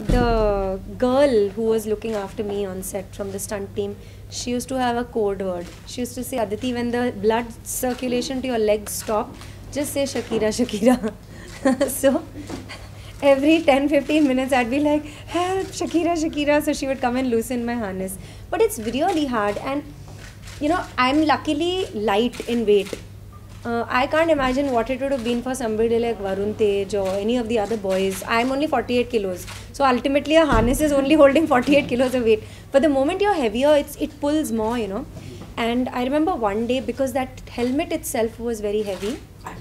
the girl who was looking after me on set from the stunt team, she used to have a code word. She used to say, Aditi, when the blood circulation to your legs stop, just say Shakira, Shakira. So every 10-15 minutes I'd be like, help, Shakira, Shakira. So she would come and loosen my harness. But it's really hard, and you know, I'm luckily light in weight. I can't imagine what it would have been for somebody like Varuntej or any of the other boys. I'm only 48 kilos. So ultimately a harness is only holding 48 kilos of weight. But the moment you're heavier, it pulls more, you know. And I remember one day, because that helmet itself was very heavy,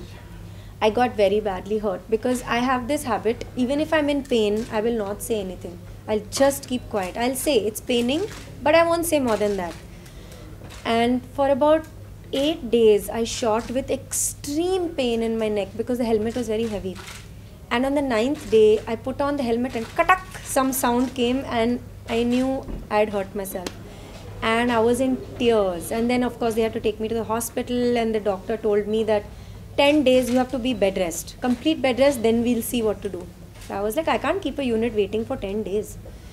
I got very badly hurt, because I have this habit, even if I'm in pain, I will not say anything. I'll just keep quiet. I'll say it's paining, but I won't say more than that. And for about 8 days, I shot with extreme pain in my neck because the helmet was very heavy. And on the 9th day, I put on the helmet and katak, some sound came, and I knew I had hurt myself. And I was in tears. And then, of course, they had to take me to the hospital, and the doctor told me that 10 days you have to be bed rest, complete bed rest, then we'll see what to do. So I was like, I can't keep a unit waiting for 10 days.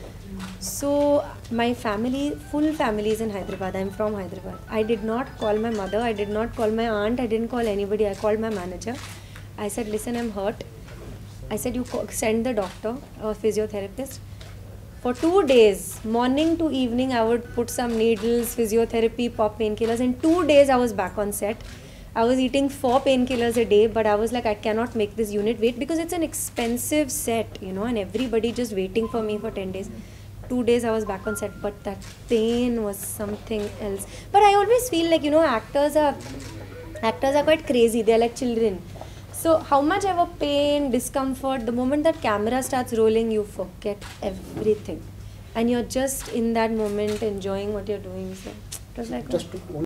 So my family, full family is in Hyderabad. I'm from Hyderabad. I did not call my mother, I did not call my aunt, I didn't call anybody. I called my manager. I said, listen, I'm hurt. I said, you send the doctor or physiotherapist. For 2 days, morning to evening, I would put some needles, physiotherapy, pop painkillers. In 2 days, I was back on set. I was eating 4 painkillers a day, but I was like, I cannot make this unit wait, because it's an expensive set, you know, and everybody just waiting for me for 10 days. 2 days I was back on set, but that pain was something else. But I always feel like, you know, actors are quite crazy. They're like children. So how much ever pain, discomfort, the moment that camera starts rolling, you forget everything. And you're just in that moment enjoying what you're doing. So it was like...